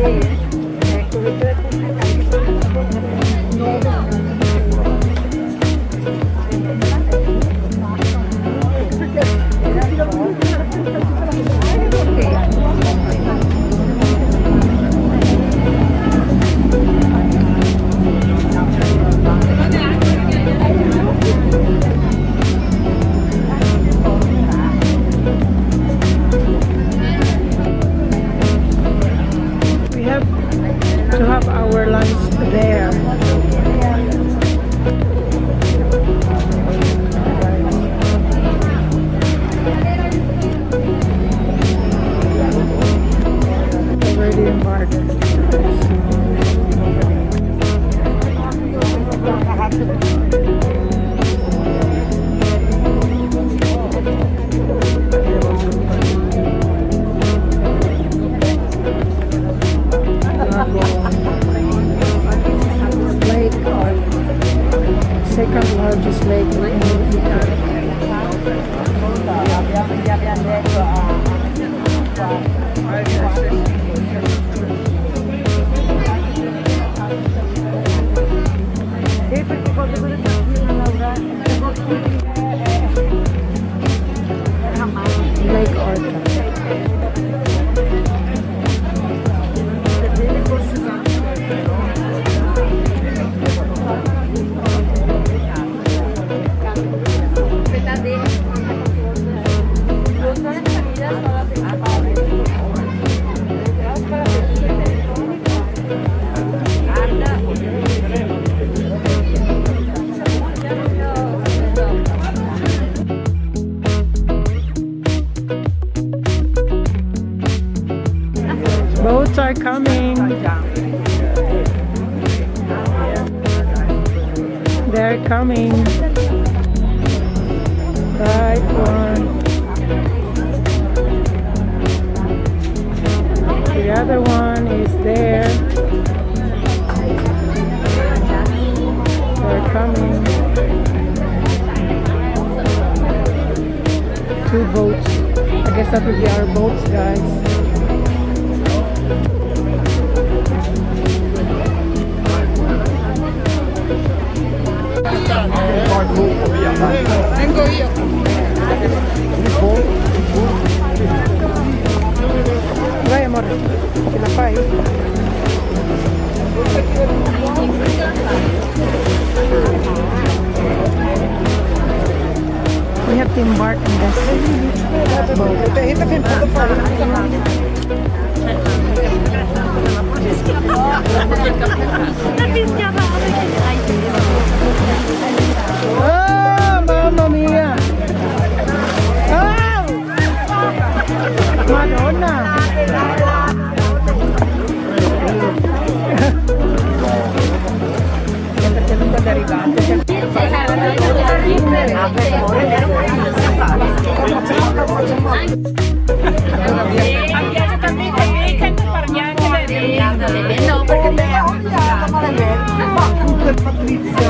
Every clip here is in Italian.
To have our lunch there. Already embarked. Lake Orta, second largest lake in Italy. Lake Orta. Boats are coming. They're coming. Right one. The other one is there. They're coming. Two boats. I guess that will be our boats, guys. Vengo io. Vai amore, ce la fai? We have to embark in this boat. Oh, mamma mia! Oh! Madonna! Perché non quando arrivate? No, perché Patrizio.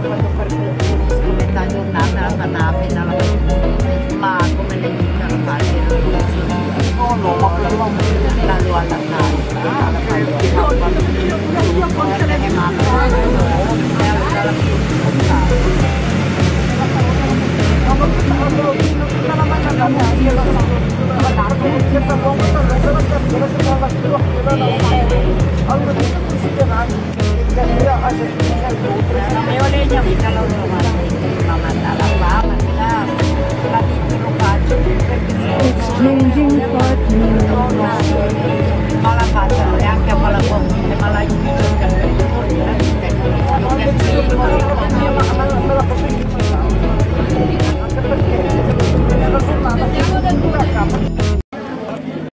quando partorisco metà giornata la fanno appena la mattina, ma come le dico la fare No, no, ma potevamo andando alla casa. Io forse le It's changing 5 minutes.